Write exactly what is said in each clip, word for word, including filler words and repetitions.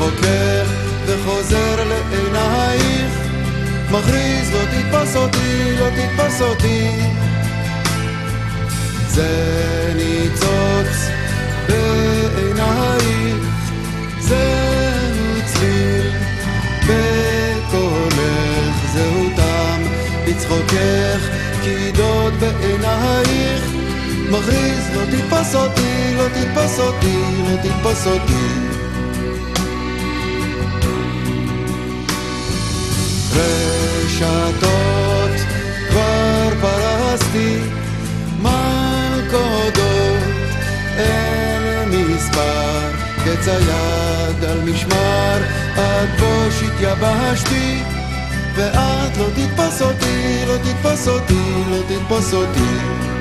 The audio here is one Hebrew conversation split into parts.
בצחוקך וחוזר לעינייך, מכריז לא תתפס אותי, לא תתפס אותי. זה ניצוץ בעינייך, זהו צליל בקולך, זהו טעם בצחוקך, קידות בעינייך, מכריז לא תתפס אותי, לא תתפס אותי, לא תתפס אותי. רשתות כבר פרסתי, מלכודות אין מספר, קץ היד על משמר, עד בוש התייבשתי, ואת לא תתפס אותי, לא תתפס אותי, לא תתפס אותי.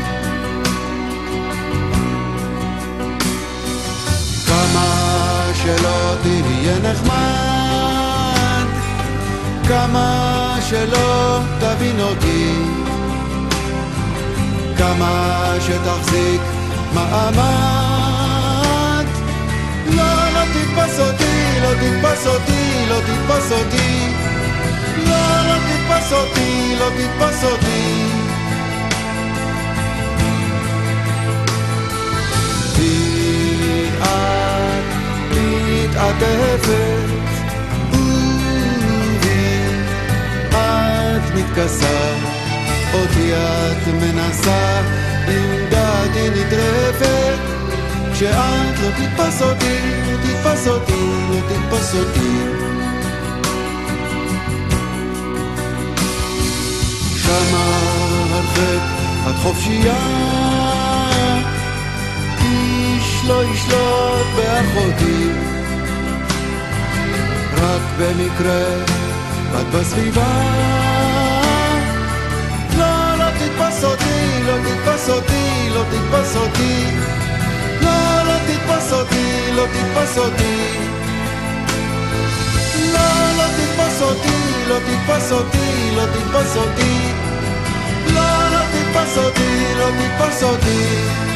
כמה שלא תהיה נחמד, כמה שלא תבין אותי, כמה שתחזיק מעמד, לא, לא תתפס אותי, לא תתפס אותי, לא תתפס אותי, לא, לא תתפס אותי, לא תתפס אותי. כי את מתעטפת את מתכסה, אותי את מנסה, עם דעתי נטרפת, כשאת לא תתפס אותי, לא תתפס אותי, לא תתפס אותי. שמה הרחק את חופשייה, איש לא ישלוט באחותי, רק במקרה את בסביבה, לא, לא תתפס אותי, לא תתפס אותי, לא תתפס אותי, לא, לא תתפס אותי, לא תתפס אותי, לא, לא תתפס אותי, לא תתפס אותי, לא תתפס אותי, לא, לא תתפס אותי, לא תתפס אותי.